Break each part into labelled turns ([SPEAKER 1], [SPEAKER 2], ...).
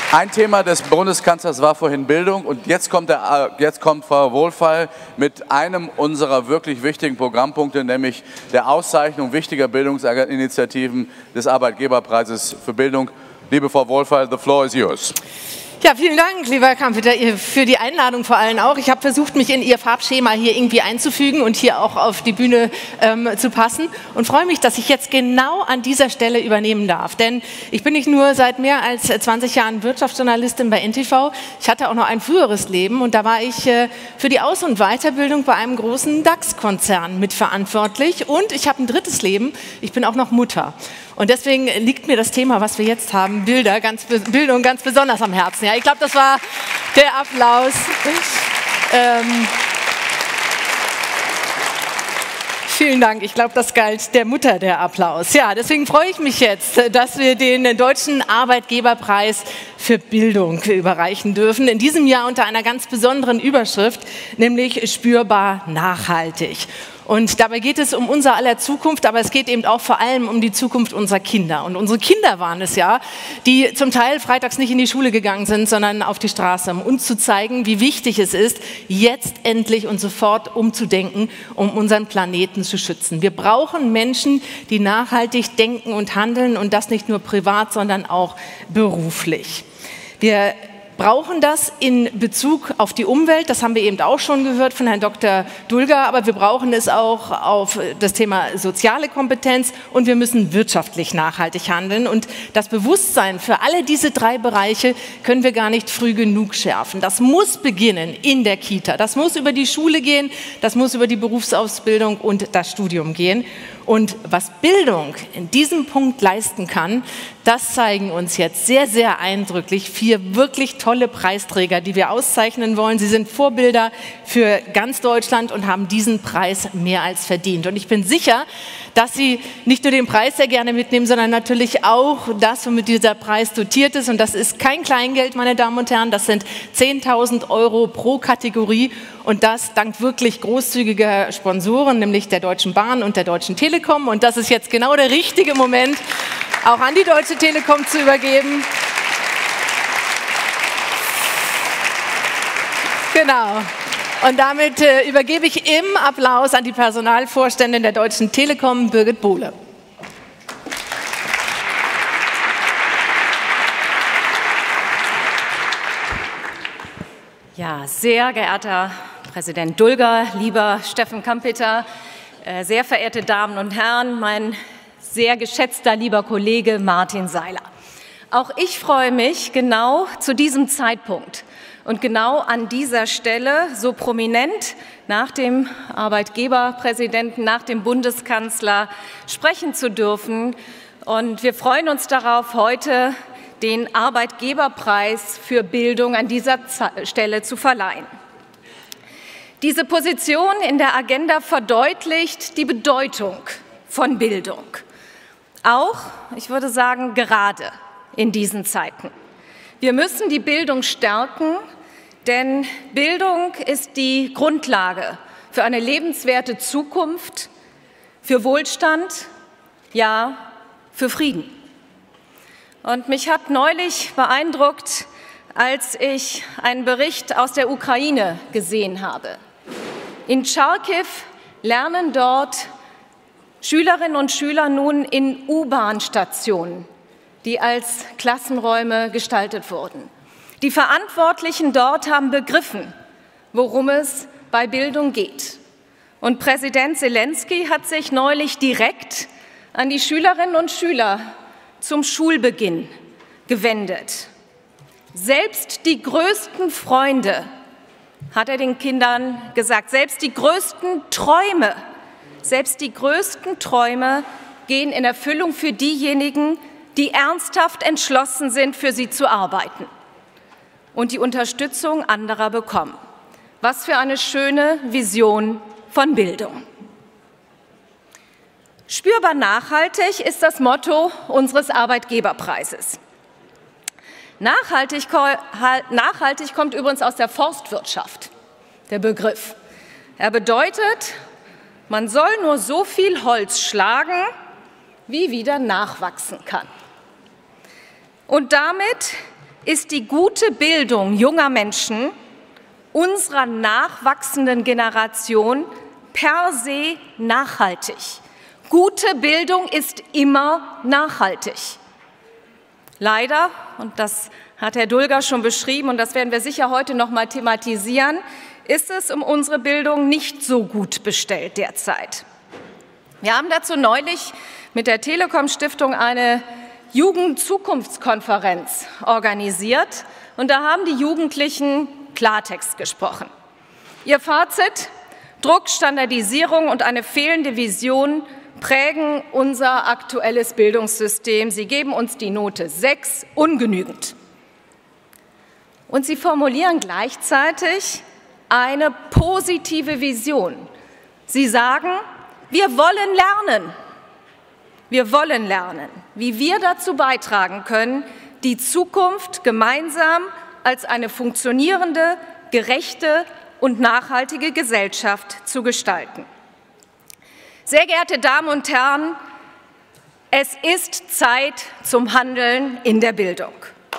[SPEAKER 1] Ein Thema des Bundeskanzlers war vorhin Bildung und jetzt kommt Frau Wohlfeil mit einem unserer wirklich wichtigen Programmpunkte, nämlich der Auszeichnung wichtiger Bildungsinitiativen des Arbeitgeberpreises für Bildung. Liebe Frau Wohlfeil, the floor is yours.
[SPEAKER 2] Ja, vielen Dank, lieber Herr Kampeter, für die Einladung vor allem auch. Ich habe versucht, mich in Ihr Farbschema hier irgendwie einzufügen und hier auch auf die Bühne zu passen und freue mich, dass ich jetzt genau an dieser Stelle übernehmen darf. Denn ich bin nicht nur seit mehr als 20 Jahren Wirtschaftsjournalistin bei NTV, ich hatte auch noch ein früheres Leben und da war ich für die Aus- und Weiterbildung bei einem großen DAX-Konzern mitverantwortlich und ich habe ein drittes Leben, ich bin auch noch Mutter. Und deswegen liegt mir das Thema, was wir jetzt haben, Bildung ganz besonders am Herzen. Ja, ich glaube, das war der Applaus. Vielen Dank. Ich glaube, das galt der Mutter, der Applaus. Ja, deswegen freue ich mich jetzt, dass wir den Deutschen Arbeitgeberpreis für Bildung überreichen dürfen. In diesem Jahr unter einer ganz besonderen Überschrift, nämlich spürbar nachhaltig. Und dabei geht es um unser aller Zukunft, aber es geht eben auch vor allem um die Zukunft unserer Kinder. Und unsere Kinder waren es ja, die zum Teil freitags nicht in die Schule gegangen sind, sondern auf die Straße, um uns zu zeigen, wie wichtig es ist, jetzt endlich und sofort umzudenken, um unseren Planeten zu schützen. Wir brauchen Menschen, die nachhaltig denken und handeln und das nicht nur privat, sondern auch beruflich. Wir brauchen das in Bezug auf die Umwelt, das haben wir eben auch schon gehört von Herrn Dr. Dulger, aber wir brauchen es auch auf das Thema soziale Kompetenz und wir müssen wirtschaftlich nachhaltig handeln. Und das Bewusstsein für alle diese drei Bereiche können wir gar nicht früh genug schärfen. Das muss beginnen in der Kita, das muss über die Schule gehen, das muss über die Berufsausbildung und das Studium gehen. Und was Bildung in diesem Punkt leisten kann, das zeigen uns jetzt sehr, sehr eindrücklich 4 wirklich tolle Preisträger, die wir auszeichnen wollen. Sie sind Vorbilder für ganz Deutschland und haben diesen Preis mehr als verdient. Und ich bin sicher, dass Sie nicht nur den Preis sehr gerne mitnehmen, sondern natürlich auch das, womit dieser Preis dotiert ist. Und das ist kein Kleingeld, meine Damen und Herren, das sind 10.000 € pro Kategorie. Und das dank wirklich großzügiger Sponsoren, nämlich der Deutschen Bahn und der Deutschen Telekom. Und das ist jetzt genau der richtige Moment, auch an die Deutsche Telekom zu übergeben. Genau. Und damit übergebe ich im Applaus an die Personalvorständin der Deutschen Telekom, Birgit Bohle.
[SPEAKER 3] Ja, sehr geehrter Präsident Dulger, lieber Steffen Kampeter, sehr verehrte Damen und Herren, mein sehr geschätzter lieber Kollege Martin Seiler. Auch ich freue mich, genau zu diesem Zeitpunkt und genau an dieser Stelle so prominent nach dem Arbeitgeberpräsidenten, nach dem Bundeskanzler sprechen zu dürfen. Und wir freuen uns darauf, heute den Arbeitgeberpreis für Bildung an dieser Stelle zu verleihen. Diese Position in der Agenda verdeutlicht die Bedeutung von Bildung. Auch, ich würde sagen, gerade in diesen Zeiten. Wir müssen die Bildung stärken, denn Bildung ist die Grundlage für eine lebenswerte Zukunft, für Wohlstand, ja, für Frieden. Und mich hat neulich beeindruckt, als ich einen Bericht aus der Ukraine gesehen habe. In Charkiw lernen dort Schülerinnen und Schüler nun in U-Bahn-Stationen, die als Klassenräume gestaltet wurden. Die Verantwortlichen dort haben begriffen, worum es bei Bildung geht. Und Präsident Selenskyj hat sich neulich direkt an die Schülerinnen und Schüler zum Schulbeginn gewendet. Selbst die größten Freunde, hat er den Kindern gesagt, selbst die größten Träume gehen in Erfüllung für diejenigen, die ernsthaft entschlossen sind, für sie zu arbeiten und die Unterstützung anderer bekommen. Was für eine schöne Vision von Bildung. Spürbar nachhaltig ist das Motto unseres Arbeitgeberpreises. Nachhaltig kommt übrigens aus der Forstwirtschaft, der Begriff. Er bedeutet, man soll nur so viel Holz schlagen, wie wieder nachwachsen kann. Und damit ist die gute Bildung junger Menschen unserer nachwachsenden Generation per se nachhaltig. Gute Bildung ist immer nachhaltig. Leider, und das hat Herr Dulger schon beschrieben und das werden wir sicher heute noch mal thematisieren, ist es um unsere Bildung nicht so gut bestellt derzeit. Wir haben dazu neulich mit der Telekom-Stiftung eine Jugendzukunftskonferenz organisiert und da haben die Jugendlichen Klartext gesprochen. Ihr Fazit: Druck, Standardisierung und eine fehlende Vision prägen unser aktuelles Bildungssystem. Sie geben uns die Note 6, ungenügend. Und sie formulieren gleichzeitig eine positive Vision. Sie sagen, wir wollen lernen. Wir wollen lernen, wie wir dazu beitragen können, die Zukunft gemeinsam als eine funktionierende, gerechte und nachhaltige Gesellschaft zu gestalten. Sehr geehrte Damen und Herren, es ist Zeit zum Handeln in der Bildung.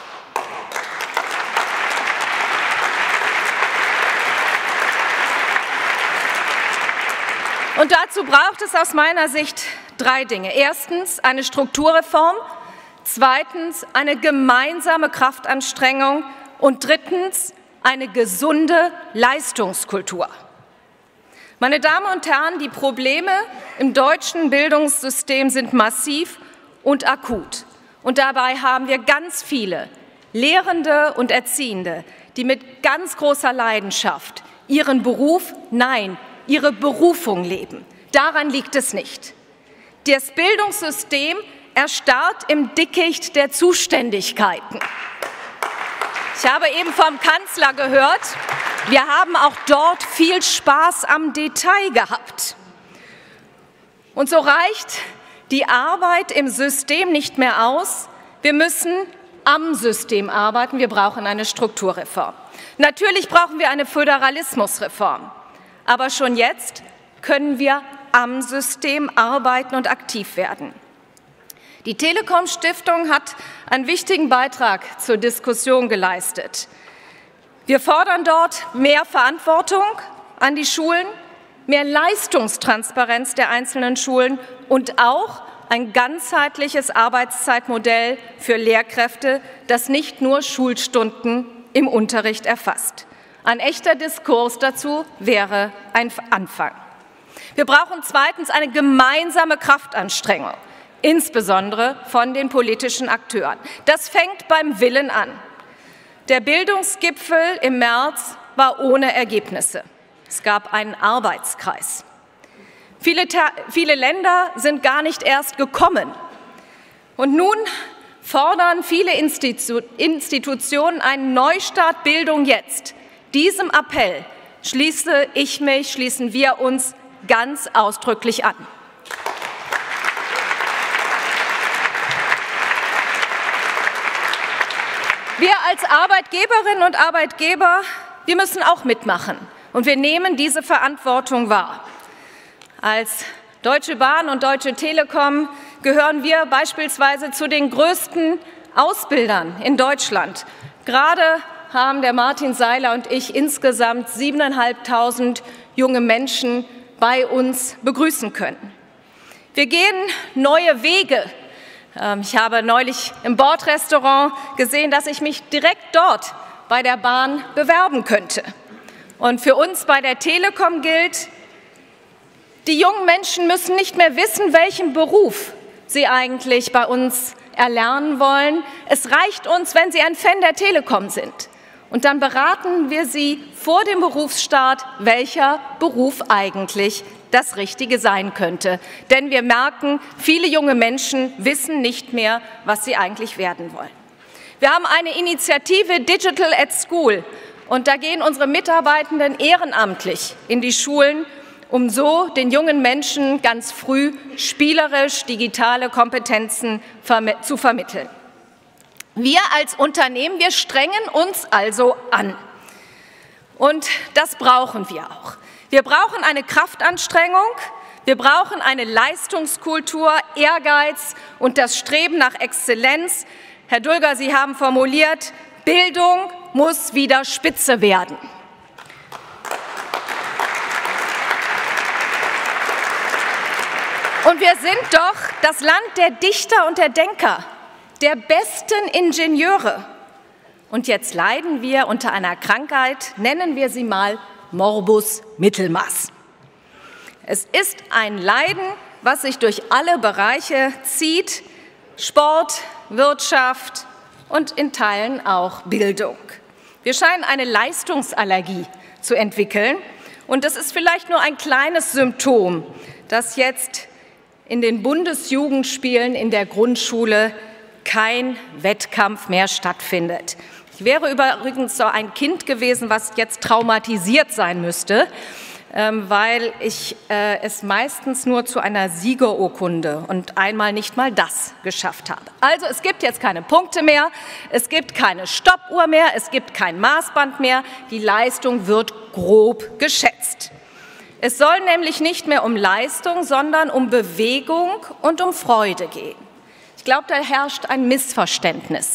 [SPEAKER 3] Und dazu braucht es aus meiner Sicht 3 Dinge. Erstens eine Strukturreform, zweitens eine gemeinsame Kraftanstrengung und drittens eine gesunde Leistungskultur. Meine Damen und Herren, die Probleme im deutschen Bildungssystem sind massiv und akut. Und dabei haben wir ganz viele Lehrende und Erziehende, die mit ganz großer Leidenschaft ihren Beruf, nein, ihre Berufung leben. Daran liegt es nicht. Das Bildungssystem erstarrt im Dickicht der Zuständigkeiten. Ich habe eben vom Kanzler gehört, wir haben auch dort viel Spaß am Detail gehabt. Und so reicht die Arbeit im System nicht mehr aus. Wir müssen am System arbeiten. Wir brauchen eine Strukturreform. Natürlich brauchen wir eine Föderalismusreform. Aber schon jetzt können wir am System arbeiten und aktiv werden. Die Telekom-Stiftung hat einen wichtigen Beitrag zur Diskussion geleistet. Wir fordern dort mehr Verantwortung an die Schulen, mehr Leistungstransparenz der einzelnen Schulen und auch ein ganzheitliches Arbeitszeitmodell für Lehrkräfte, das nicht nur Schulstunden im Unterricht erfasst. Ein echter Diskurs dazu wäre ein Anfang. Wir brauchen zweitens eine gemeinsame Kraftanstrengung, insbesondere von den politischen Akteuren. Das fängt beim Willen an. Der Bildungsgipfel im März war ohne Ergebnisse. Es gab einen Arbeitskreis. Viele Länder sind gar nicht erst gekommen. Und nun fordern viele Institutionen einen Neustart Bildung jetzt. Diesem Appell schließen wir uns ganz ausdrücklich an. Wir als Arbeitgeberinnen und Arbeitgeber, wir müssen auch mitmachen und wir nehmen diese Verantwortung wahr. Als Deutsche Bahn und Deutsche Telekom gehören wir beispielsweise zu den größten Ausbildern in Deutschland. Gerade haben der Martin Seiler und ich insgesamt 7.500 junge Menschen bei uns begrüßen können. Wir gehen neue Wege. Ich habe neulich im Bordrestaurant gesehen, dass ich mich direkt dort bei der Bahn bewerben könnte. Und für uns bei der Telekom gilt, die jungen Menschen müssen nicht mehr wissen, welchen Beruf sie eigentlich bei uns erlernen wollen. Es reicht uns, wenn sie ein Fan der Telekom sind. Und dann beraten wir sie vor dem Berufsstart, welcher Beruf eigentlich das Richtige sein könnte. Denn wir merken, viele junge Menschen wissen nicht mehr, was sie eigentlich werden wollen. Wir haben eine Initiative Digital at School und da gehen unsere Mitarbeitenden ehrenamtlich in die Schulen, um so den jungen Menschen ganz früh spielerisch digitale Kompetenzen zu vermitteln. Wir als Unternehmen, wir strengen uns also an. Und das brauchen wir auch. Wir brauchen eine Kraftanstrengung, wir brauchen eine Leistungskultur, Ehrgeiz und das Streben nach Exzellenz. Herr Dulger, Sie haben formuliert, Bildung muss wieder Spitze werden. Und wir sind doch das Land der Dichter und der Denker, der besten Ingenieure. Und jetzt leiden wir unter einer Krankheit, nennen wir sie mal Morbus Mittelmaß. Es ist ein Leiden, was sich durch alle Bereiche zieht, Sport, Wirtschaft und in Teilen auch Bildung. Wir scheinen eine Leistungsallergie zu entwickeln und das ist vielleicht nur ein kleines Symptom, das jetzt in den Bundesjugendspielen in der Grundschule kein Wettkampf mehr stattfindet. Ich wäre übrigens so ein Kind gewesen, was jetzt traumatisiert sein müsste, weil ich es meistens nur zu einer Siegerurkunde und einmal nicht mal das geschafft habe. Also es gibt jetzt keine Punkte mehr, es gibt keine Stoppuhr mehr, es gibt kein Maßband mehr, die Leistung wird grob geschätzt. Es soll nämlich nicht mehr um Leistung, sondern um Bewegung und um Freude gehen. Ich glaube, da herrscht ein Missverständnis.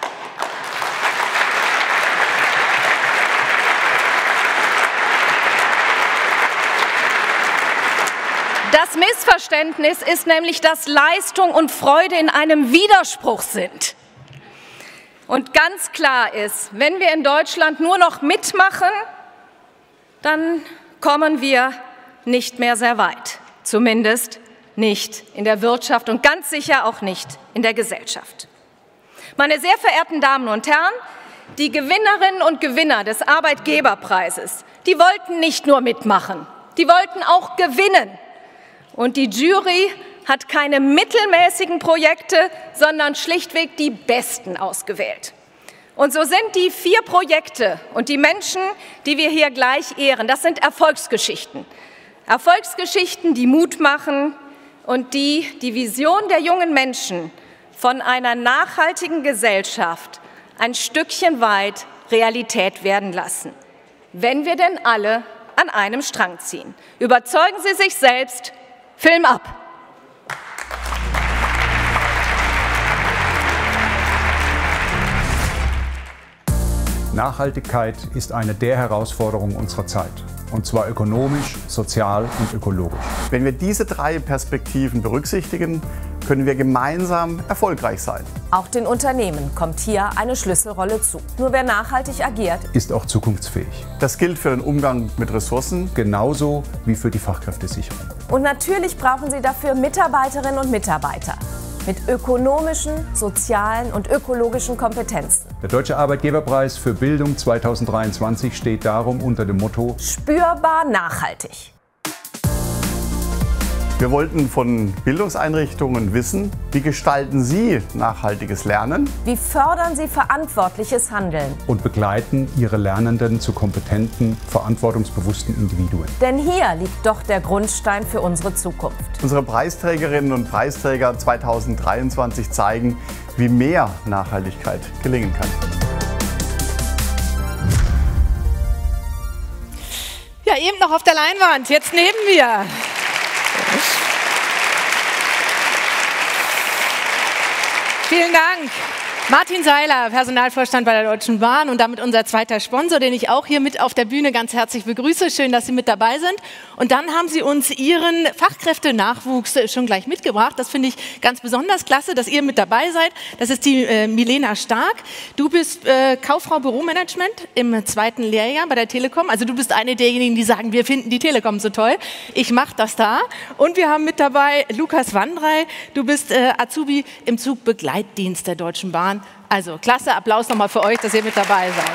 [SPEAKER 3] Das Missverständnis ist nämlich, dass Leistung und Freude in einem Widerspruch sind. Und ganz klar ist, wenn wir in Deutschland nur noch mitmachen, dann kommen wir nicht mehr sehr weit, zumindest nicht in der Wirtschaft und ganz sicher auch nicht in der Gesellschaft. Meine sehr verehrten Damen und Herren, die Gewinnerinnen und Gewinner des Arbeitgeberpreises, die wollten nicht nur mitmachen, die wollten auch gewinnen. Und die Jury hat keine mittelmäßigen Projekte, sondern schlichtweg die besten ausgewählt. Und so sind die 4 Projekte und die Menschen, die wir hier gleich ehren, das sind Erfolgsgeschichten. Erfolgsgeschichten, die Mut machen und die Vision der jungen Menschen von einer nachhaltigen Gesellschaft ein Stückchen weit Realität werden lassen. Wenn wir denn alle an einem Strang ziehen. Überzeugen Sie sich selbst, Film ab!
[SPEAKER 4] Nachhaltigkeit ist eine der Herausforderungen unserer Zeit. Und zwar ökonomisch, sozial und ökologisch.
[SPEAKER 5] Wenn wir diese 3 Perspektiven berücksichtigen, können wir gemeinsam erfolgreich sein.
[SPEAKER 6] Auch den Unternehmen kommt hier eine Schlüsselrolle zu. Nur wer nachhaltig agiert,
[SPEAKER 4] Ist auch zukunftsfähig.
[SPEAKER 5] Das gilt für den Umgang mit Ressourcen.
[SPEAKER 4] Genauso wie für die Fachkräftesicherung.
[SPEAKER 6] Und natürlich brauchen Sie dafür Mitarbeiterinnen und Mitarbeiter mit ökonomischen, sozialen und ökologischen Kompetenzen.
[SPEAKER 4] Der Deutsche Arbeitgeberpreis für Bildung 2023 steht darum unter dem Motto
[SPEAKER 6] Spürbar nachhaltig.
[SPEAKER 5] Wir wollten von Bildungseinrichtungen wissen, wie gestalten sie nachhaltiges Lernen?
[SPEAKER 6] Wie fördern Sie verantwortliches Handeln?
[SPEAKER 4] und begleiten ihre Lernenden zu kompetenten, verantwortungsbewussten Individuen.
[SPEAKER 6] Denn hier liegt doch der Grundstein für unsere Zukunft.
[SPEAKER 5] Unsere Preisträgerinnen und Preisträger 2023 zeigen, wie mehr Nachhaltigkeit gelingen kann.
[SPEAKER 2] Ja, eben noch auf der Leinwand, jetzt neben mir. Vielen Dank. Martin Seiler, Personalvorstand bei der Deutschen Bahn und damit unser zweiter Sponsor, den ich auch hier mit auf der Bühne ganz herzlich begrüße. Schön, dass Sie mit dabei sind. Und dann haben Sie uns Ihren Fachkräftenachwuchs schon gleich mitgebracht. Das finde ich ganz besonders klasse, dass ihr mit dabei seid. Das ist die Milena Stark. Du bist Kauffrau Büromanagement im 2. Lehrjahr bei der Telekom. Also du bist eine derjenigen, die sagen, wir finden die Telekom so toll. Ich mache das da. Und wir haben mit dabei Lukas Wandrei. Du bist Azubi im Zugbegleitdienst der Deutschen Bahn. Also klasse, Applaus nochmal für euch, dass ihr mit dabei seid.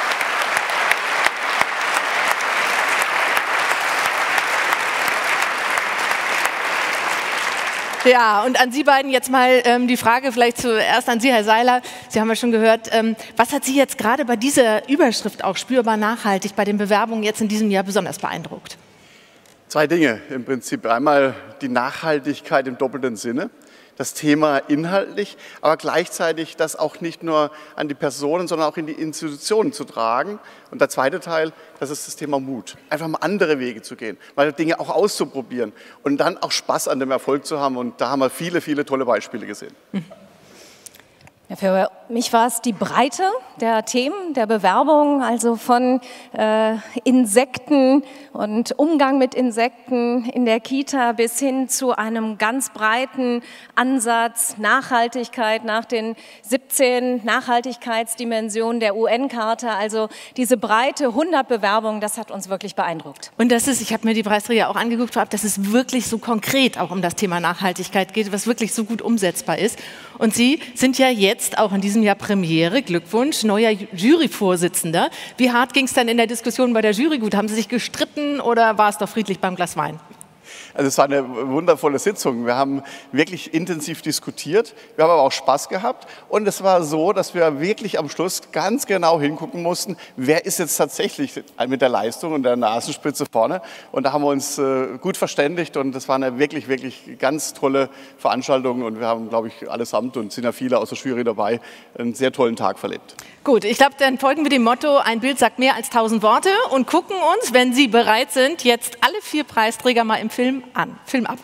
[SPEAKER 2] Ja, und an Sie beiden jetzt mal die Frage, vielleicht zuerst an Sie, Herr Seiler. Sie haben ja schon gehört, was hat Sie jetzt gerade bei dieser Überschrift auch spürbar nachhaltig bei den Bewerbungen jetzt in diesem Jahr besonders beeindruckt?
[SPEAKER 5] 2 Dinge im Prinzip. Einmal die Nachhaltigkeit im doppelten Sinne. Das Thema inhaltlich, aber gleichzeitig das auch nicht nur an die Personen, sondern auch in die Institutionen zu tragen. Und der zweite Teil, das ist das Thema Mut. Einfach mal andere Wege zu gehen, mal Dinge auch auszuprobieren und dann auch Spaß an dem Erfolg zu haben. Und da haben wir viele, viele tolle Beispiele gesehen.
[SPEAKER 3] Ja, für mich war es die Breite der Themen, der Bewerbung, also von Insekten und Umgang mit Insekten in der Kita bis hin zu einem ganz breiten Ansatz Nachhaltigkeit nach den 17 Nachhaltigkeitsdimensionen der UN-Charta. Also diese breite 100 Bewerbungen, das hat uns wirklich beeindruckt.
[SPEAKER 2] Und das ist, ich habe mir die Preisträger auch angeguckt, dass es wirklich so konkret auch um das Thema Nachhaltigkeit geht, was wirklich so gut umsetzbar ist. Und Sie sind ja jetzt auch in diesem Jahr Premiere, Glückwunsch, neuer Juryvorsitzender. Wie hart ging es dann in der Diskussion bei der Jury? Gut, haben Sie sich gestritten oder war es doch friedlich beim Glas Wein?
[SPEAKER 5] Also es war eine wundervolle Sitzung. Wir haben wirklich intensiv diskutiert. Wir haben aber auch Spaß gehabt. Und es war so, dass wir wirklich am Schluss ganz genau hingucken mussten, wer ist jetzt tatsächlich mit der Leistung und der Nasenspitze vorne. Und da haben wir uns gut verständigt. Und das war eine wirklich, wirklich ganz tolle Veranstaltung. Und wir haben, glaube ich, allesamt, und sind ja viele aus der Jury dabei, einen sehr tollen Tag verlebt.
[SPEAKER 2] Gut, ich glaube, dann folgen wir dem Motto, ein Bild sagt mehr als 1000 Worte und gucken uns, wenn Sie bereit sind, jetzt alle 4 Preisträger mal im Film an. Film ab.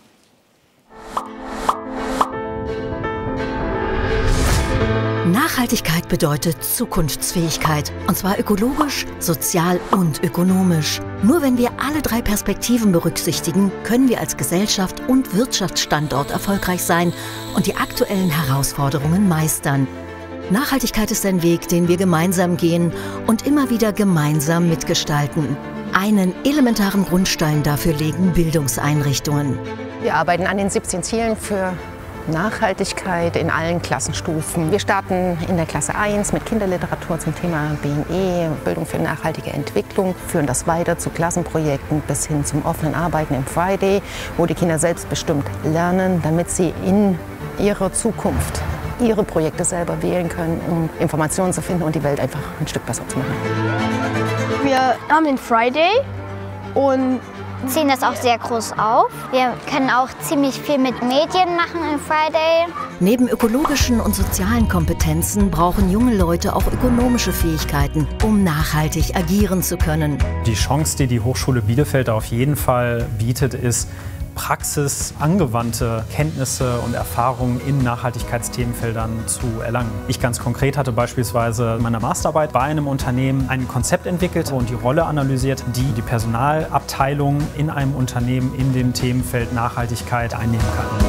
[SPEAKER 7] Nachhaltigkeit bedeutet Zukunftsfähigkeit, und zwar ökologisch, sozial und ökonomisch. Nur wenn wir alle 3 Perspektiven berücksichtigen, können wir als Gesellschaft und Wirtschaftsstandort erfolgreich sein und die aktuellen Herausforderungen meistern. Nachhaltigkeit ist ein Weg, den wir gemeinsam gehen und immer wieder gemeinsam mitgestalten. Einen elementaren Grundstein dafür legen Bildungseinrichtungen.
[SPEAKER 8] Wir arbeiten an den 17 Zielen für Nachhaltigkeit in allen Klassenstufen. Wir starten in der Klasse 1 mit Kinderliteratur zum Thema BNE, Bildung für nachhaltige Entwicklung, führen das weiter zu Klassenprojekten bis hin zum offenen Arbeiten im Friday, wo die Kinder selbstbestimmt lernen, damit sie in ihrer Zukunft ihre Projekte selber wählen können, um Informationen zu finden und die Welt einfach ein Stück besser zu machen.
[SPEAKER 9] Wir haben den Friday und ziehen das auch sehr groß auf. Wir können auch ziemlich viel mit Medien machen im Friday.
[SPEAKER 7] Neben ökologischen und sozialen Kompetenzen brauchen junge Leute auch ökonomische Fähigkeiten, um nachhaltig agieren zu können.
[SPEAKER 10] Die Chance, die die Hochschule Bielefeld auf jeden Fall bietet, ist, praxisangewandte Kenntnisse und Erfahrungen in Nachhaltigkeitsthemenfeldern zu erlangen. Ich ganz konkret hatte beispielsweise in meiner Masterarbeit bei einem Unternehmen ein Konzept entwickelt und die Rolle analysiert, die die Personalabteilung in einem Unternehmen in dem Themenfeld Nachhaltigkeit einnehmen kann.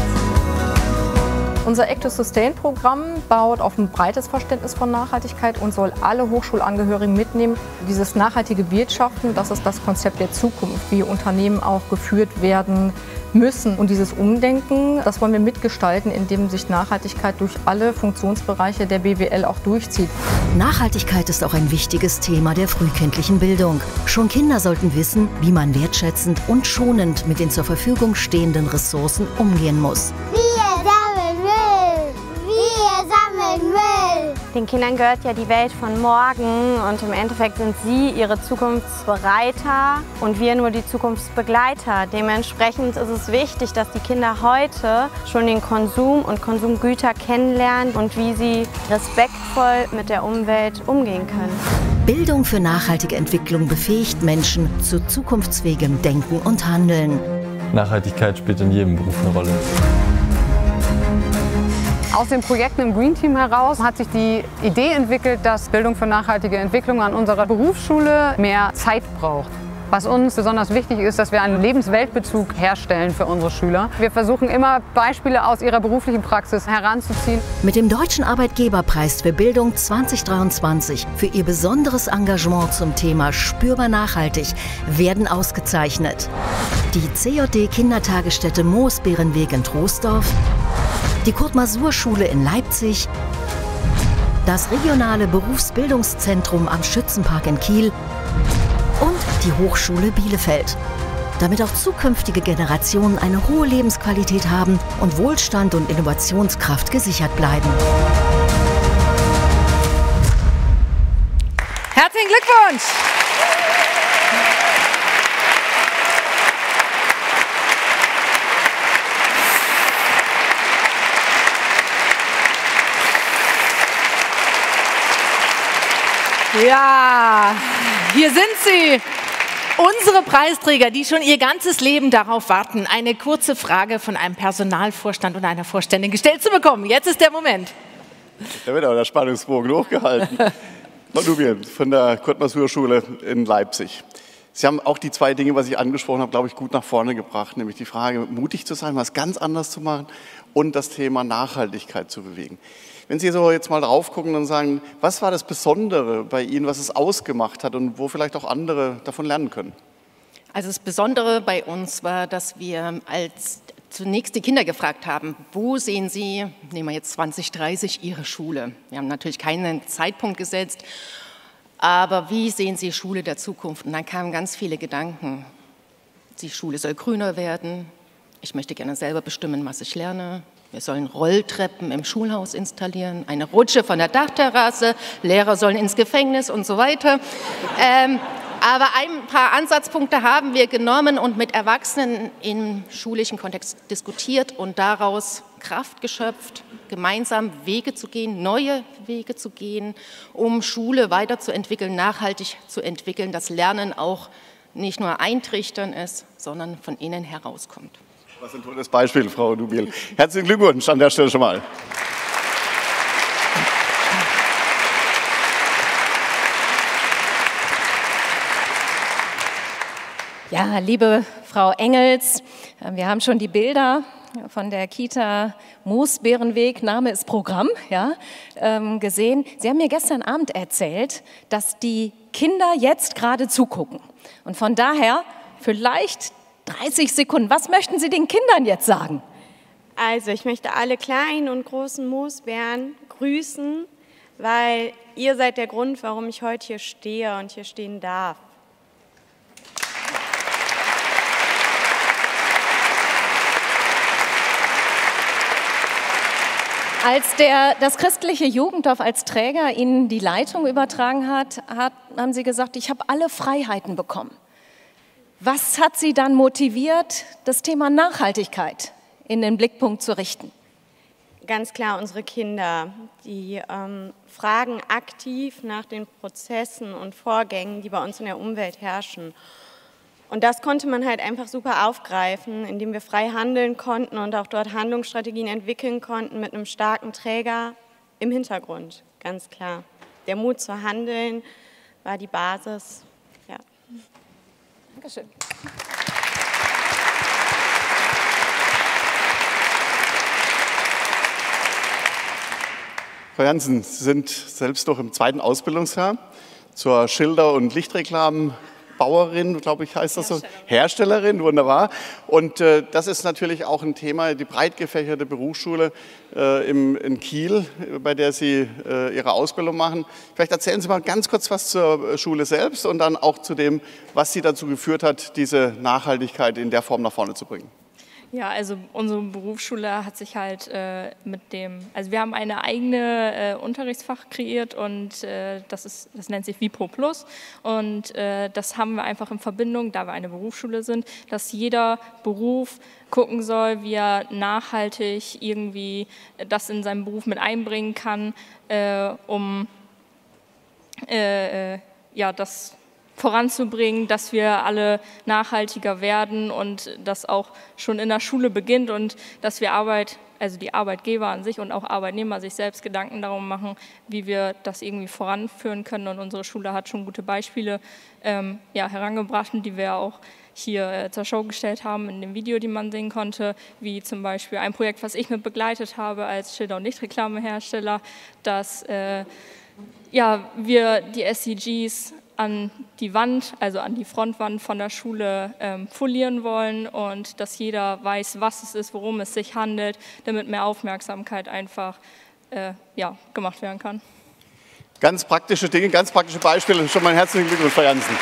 [SPEAKER 11] Unser Act to Sustain-Programm baut auf ein breites Verständnis von Nachhaltigkeit und soll alle Hochschulangehörigen mitnehmen. Dieses nachhaltige Wirtschaften, das ist das Konzept der Zukunft, wie Unternehmen auch geführt werden müssen. Und dieses Umdenken, das wollen wir mitgestalten, indem sich Nachhaltigkeit durch alle Funktionsbereiche der BWL auch durchzieht.
[SPEAKER 7] Nachhaltigkeit ist auch ein wichtiges Thema der frühkindlichen Bildung. Schon Kinder sollten wissen, wie man wertschätzend und schonend mit den zur Verfügung stehenden Ressourcen umgehen muss.
[SPEAKER 9] Den Kindern gehört ja die Welt von morgen und im Endeffekt sind sie ihre Zukunftsbereiter und wir nur die Zukunftsbegleiter. Dementsprechend ist es wichtig, dass die Kinder heute schon den Konsum und Konsumgüter kennenlernen und wie sie respektvoll mit der Umwelt umgehen können.
[SPEAKER 7] Bildung für nachhaltige Entwicklung befähigt Menschen zu zukunftsfähigem Denken und Handeln.
[SPEAKER 12] Nachhaltigkeit spielt in jedem Beruf eine Rolle.
[SPEAKER 13] Aus den Projekten im Green Team heraus hat sich die Idee entwickelt, dass Bildung für nachhaltige Entwicklung an unserer Berufsschule mehr Zeit braucht. Was uns besonders wichtig ist, dass wir einen Lebensweltbezug herstellen für unsere Schüler. Wir versuchen immer Beispiele aus ihrer beruflichen Praxis heranzuziehen.
[SPEAKER 7] Mit dem Deutschen Arbeitgeberpreis für Bildung 2023 für ihr besonderes Engagement zum Thema Spürbar nachhaltig werden ausgezeichnet die CJD Kindertagesstätte Moosbeerenweg in Troisdorf, die Kurt-Masur-Schule in Leipzig, das regionale Berufsbildungszentrum am Schützenpark in Kiel und die Hochschule Bielefeld. Damit auch zukünftige Generationen eine hohe Lebensqualität haben und Wohlstand und Innovationskraft gesichert bleiben.
[SPEAKER 2] Herzlichen Glückwunsch! Ja, hier sind sie, unsere Preisträger, die schon ihr ganzes Leben darauf warten, eine kurze Frage von einem Personalvorstand oder einer Vorständin gestellt zu bekommen. Jetzt ist der Moment.
[SPEAKER 5] Da wird aber der Spannungsbogen hochgehalten. Frau Dubiel von der Kurt-Masur-Schule in Leipzig. Sie haben auch die zwei Dinge, was ich angesprochen habe, glaube ich, gut nach vorne gebracht. Nämlich die Frage, mutig zu sein, was ganz anders zu machen und das Thema Nachhaltigkeit zu bewegen. Wenn Sie so jetzt mal drauf gucken und sagen, was war das Besondere bei Ihnen, was es ausgemacht hat und wo vielleicht auch andere davon lernen können?
[SPEAKER 8] Also das Besondere bei uns war, dass wir als zunächst die Kinder gefragt haben, wo sehen Sie, nehmen wir jetzt 2030, Ihre Schule? Wir haben natürlich keinen Zeitpunkt gesetzt, aber wie sehen Sie Schule der Zukunft? Und dann kamen ganz viele Gedanken. Die Schule soll grüner werden. Ich möchte gerne selber bestimmen, was ich lerne. Wir sollen Rolltreppen im Schulhaus installieren, eine Rutsche von der Dachterrasse, Lehrer sollen ins Gefängnis und so weiter. Aber ein paar Ansatzpunkte haben wir genommen und mit Erwachsenen im schulischen Kontext diskutiert und daraus Kraft geschöpft, gemeinsam Wege zu gehen, neue Wege zu gehen, um Schule weiterzuentwickeln, nachhaltig zu entwickeln, dass Lernen auch nicht nur eintrichtern ist, sondern von innen herauskommt.
[SPEAKER 5] Was ein tolles Beispiel, Frau Dubiel. Herzlichen Glückwunsch an der Stelle schon mal.
[SPEAKER 3] Ja, liebe Frau Engels, wir haben schon die Bilder von der Kita Moosbeerenweg, Name ist Programm, ja, gesehen. Sie haben mir gestern Abend erzählt, dass die Kinder jetzt gerade zugucken. Und von daher vielleicht 30 Sekunden. Was möchten Sie den Kindern jetzt sagen?
[SPEAKER 9] Also, ich möchte alle kleinen und großen Moosbären grüßen, weil ihr seid der Grund, warum ich heute hier stehe und hier stehen darf.
[SPEAKER 3] Als das christliche Jugenddorf als Träger Ihnen die Leitung übertragen hat, haben Sie gesagt, ich habe alle Freiheiten bekommen. Was hat Sie dann motiviert, das Thema Nachhaltigkeit in den Blickpunkt zu richten?
[SPEAKER 9] Ganz klar unsere Kinder, die fragen aktiv nach den Prozessen und Vorgängen, die bei uns in der Umwelt herrschen. Und das konnte man halt einfach super aufgreifen, indem wir frei handeln konnten und auch dort Handlungsstrategien entwickeln konnten mit einem starken Träger im Hintergrund, ganz klar. Der Mut zu handeln war die Basis. Ja.
[SPEAKER 3] Dankeschön.
[SPEAKER 5] Frau Jansen, Sie sind selbst noch im zweiten Ausbildungsjahr zur Schilder- und Lichtreklambauerin, glaube ich, heißt das so. Herstellerin, wunderbar. Und das ist natürlich auch ein Thema, die breit gefächerte Berufsschule in Kiel, bei der Sie Ihre Ausbildung machen. Vielleicht erzählen Sie mal ganz kurz was zur Schule selbst und dann auch zu dem, was Sie dazu geführt hat, diese Nachhaltigkeit in der Form nach vorne zu bringen.
[SPEAKER 14] Ja, also unsere Berufsschule hat sich halt also wir haben eine eigene Unterrichtsfach kreiert und das nennt sich Vipro Plus und das haben wir einfach in Verbindung, da wir eine Berufsschule sind, dass jeder Beruf gucken soll, wie er nachhaltig irgendwie das in seinen Beruf mit einbringen kann, um das voranzubringen, dass wir alle nachhaltiger werden und das auch schon in der Schule beginnt und dass wir die Arbeitgeber an sich und auch Arbeitnehmer sich selbst Gedanken darum machen, wie wir das irgendwie voranführen können. Und unsere Schule hat schon gute Beispiele herangebracht, die wir auch hier zur Show gestellt haben in dem Video, die man sehen konnte, wie zum Beispiel ein Projekt, was ich mit begleitet habe als Schilder- und Lichtreklamehersteller, dass wir die SDGs an die Wand, also an die Frontwand von der Schule folieren wollen und dass jeder weiß, was es ist, worum es sich handelt, damit mehr Aufmerksamkeit einfach gemacht werden kann.
[SPEAKER 5] Ganz praktische Dinge, ganz praktische Beispiele. Schon mal herzlichen Glückwunsch, Frau Jansen.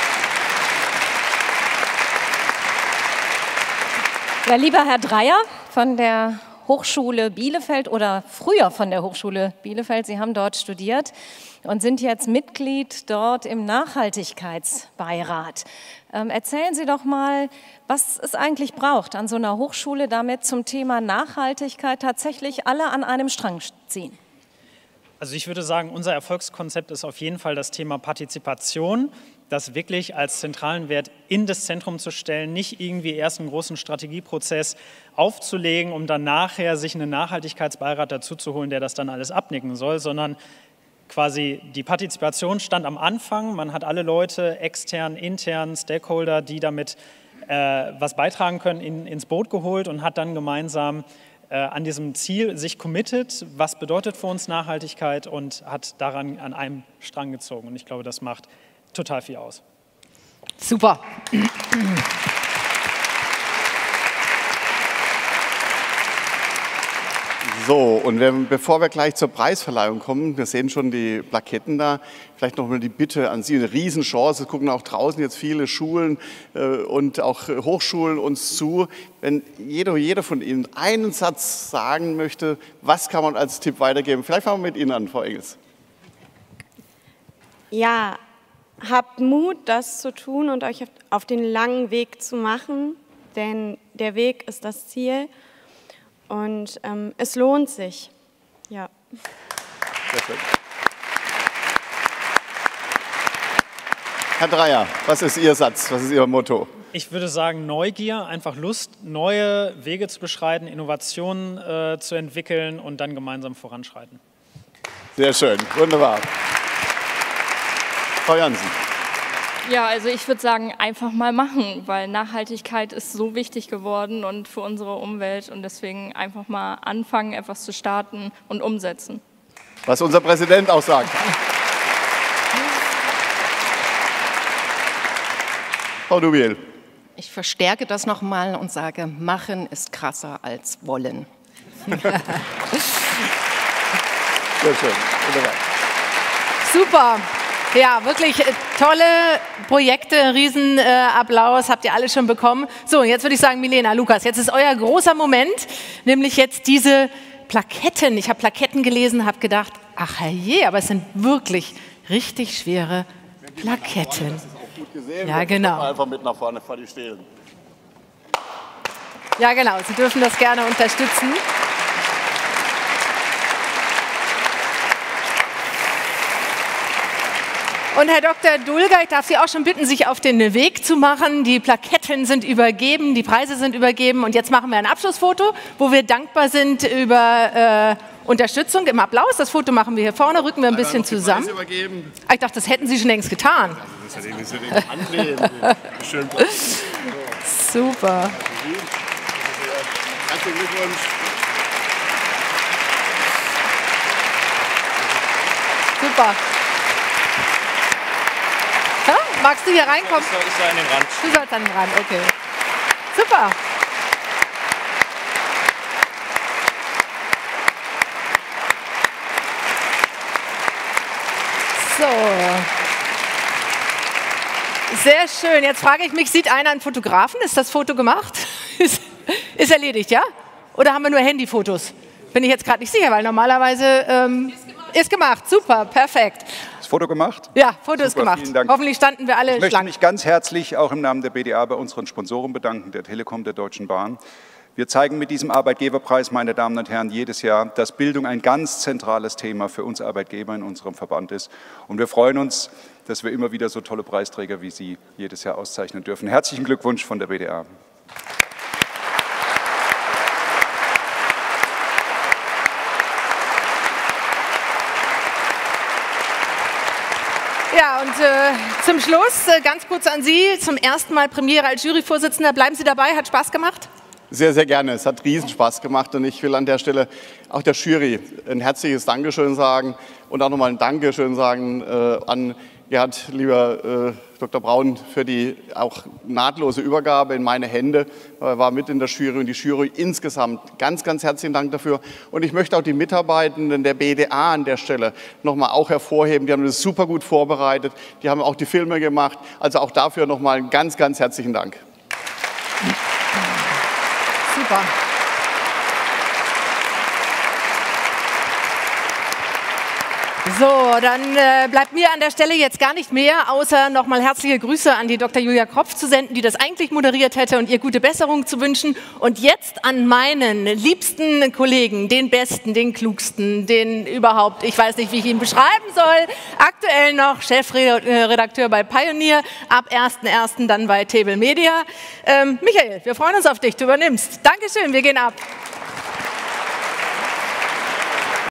[SPEAKER 3] Ja, lieber Herr Dreyer von der Hochschule Bielefeld oder früher von der Hochschule Bielefeld, Sie haben dort studiert und sind jetzt Mitglied dort im Nachhaltigkeitsbeirat. Erzählen Sie doch mal, was es eigentlich braucht an so einer Hochschule, damit zum Thema Nachhaltigkeit tatsächlich alle an einem Strang ziehen.
[SPEAKER 10] Also ich würde sagen, unser Erfolgskonzept ist auf jeden Fall das Thema Partizipation. das wirklich als zentralen Wert in das Zentrum zu stellen, nicht irgendwie erst einen großen Strategieprozess aufzulegen, um dann nachher sich einen Nachhaltigkeitsbeirat dazu zu holen, der das dann alles abnicken soll, sondern quasi die Partizipation stand am Anfang. Man hat alle Leute, extern, intern, Stakeholder, die damit was beitragen können, ins Boot geholt und hat dann gemeinsam an diesem Ziel sich committed, was bedeutet für uns Nachhaltigkeit, und hat daran an einem Strang gezogen. Und ich glaube, das macht total viel aus.
[SPEAKER 2] Super.
[SPEAKER 5] So, und bevor wir gleich zur Preisverleihung kommen, wir sehen schon die Plaketten da, vielleicht noch mal die Bitte an Sie, eine Riesenchance, es gucken auch draußen jetzt viele Schulen und auch Hochschulen uns zu. Wenn jeder von Ihnen einen Satz sagen möchte, was kann man als Tipp weitergeben? Vielleicht fangen wir mit Ihnen an, Frau Engels.
[SPEAKER 9] Ja, habt Mut, das zu tun und euch auf den langen Weg zu machen, denn der Weg ist das Ziel. Und es lohnt sich. Ja.
[SPEAKER 5] Sehr schön. Herr Dreyer, was ist Ihr Satz? Was ist Ihr Motto?
[SPEAKER 10] Ich würde sagen Neugier, einfach Lust, neue Wege zu beschreiten, Innovationen zu entwickeln und dann gemeinsam voranschreiten.
[SPEAKER 5] Sehr schön, wunderbar. Frau Jansen.
[SPEAKER 14] Ja, also ich würde sagen, einfach mal machen, weil Nachhaltigkeit ist so wichtig geworden und für unsere Umwelt, und deswegen einfach mal anfangen, etwas zu starten und umsetzen.
[SPEAKER 5] Was unser Präsident auch sagt. Frau Dubiel.
[SPEAKER 8] Ich verstärke das nochmal und sage, machen ist krasser als wollen.
[SPEAKER 5] Sehr schön, wunderbar.
[SPEAKER 2] Super. Ja, wirklich tolle Projekte, Riesenapplaus, habt ihr alle schon bekommen. So, jetzt würde ich sagen, Milena, Lukas, jetzt ist euer großer Moment, nämlich jetzt diese Plaketten. Ich habe Plaketten gelesen, habe gedacht, ach herrje, aber es sind wirklich richtig schwere Plaketten.
[SPEAKER 5] Das ist auch gut gesehen.
[SPEAKER 2] Ja, genau.
[SPEAKER 5] Einfach mit nach vorne vor die stehlen.
[SPEAKER 2] Ja, genau, Sie dürfen das gerne unterstützen. Und Herr Dr. Dulger, ich darf Sie auch schon bitten, sich auf den Weg zu machen. Die Plaketten sind übergeben, die Preise sind übergeben. Und jetzt machen wir ein Abschlussfoto, wo wir dankbar sind über Unterstützung im Applaus. Das Foto machen wir hier vorne, rücken wir ein bisschen zusammen. Ich dachte, das hätten Sie schon längst getan. Super.
[SPEAKER 5] Herzlichen Glückwunsch.
[SPEAKER 2] Super. Ja, magst du hier reinkommen?
[SPEAKER 15] Ich soll an den Rand.
[SPEAKER 2] Du sollst an den Rand, okay. Super. So. Sehr schön. Jetzt frage ich mich, sieht einer einen Fotografen? Ist das Foto gemacht? Ist erledigt, ja? Oder haben wir nur Handyfotos? Bin ich jetzt gerade nicht sicher, weil normalerweise ist gemacht. Super, perfekt.
[SPEAKER 16] Ist Foto gemacht?
[SPEAKER 2] Ja, Foto ist gemacht.
[SPEAKER 16] Vielen Dank.
[SPEAKER 2] Hoffentlich standen wir alle
[SPEAKER 16] Ich möchte
[SPEAKER 2] schlank.
[SPEAKER 16] mich ganz herzlich auch im Namen der BDA bei unseren Sponsoren bedanken, der Telekom, der Deutschen Bahn. Wir zeigen mit diesem Arbeitgeberpreis, meine Damen und Herren, jedes Jahr, dass Bildung ein ganz zentrales Thema für uns Arbeitgeber in unserem Verband ist. Und wir freuen uns, dass wir immer wieder so tolle Preisträger wie Sie jedes Jahr auszeichnen dürfen. Herzlichen Glückwunsch von der BDA.
[SPEAKER 2] Ja, und zum Schluss ganz kurz an Sie, zum ersten Mal Premiere als Juryvorsitzender. Bleiben Sie dabei, hat Spaß gemacht?
[SPEAKER 5] Sehr, sehr gerne. Es hat Riesenspaß gemacht und ich will an der Stelle auch der Jury ein herzliches Dankeschön sagen und auch nochmal ein Dankeschön sagen an Gerhard, lieber Dr. Braun, für die auch nahtlose Übergabe in meine Hände. Er war mit in der Jury und die Jury insgesamt. Ganz, ganz herzlichen Dank dafür. Und ich möchte auch die Mitarbeitenden der BDA an der Stelle nochmal auch hervorheben. Die haben das super gut vorbereitet. Die haben auch die Filme gemacht. Also auch dafür nochmal einen ganz, ganz herzlichen Dank.
[SPEAKER 2] Super. So, dann bleibt mir an der Stelle jetzt gar nicht mehr, außer nochmal herzliche Grüße an die Dr. Julia Kropf zu senden, die das eigentlich moderiert hätte, und ihr gute Besserung zu wünschen. Und jetzt an meinen liebsten Kollegen, den Besten, den Klugsten, den überhaupt, ich weiß nicht, wie ich ihn beschreiben soll, aktuell noch Chefredakteur bei Pioneer, ab 1.1. dann bei Table Media. Michael, wir freuen uns auf dich, du übernimmst. Dankeschön, wir gehen ab.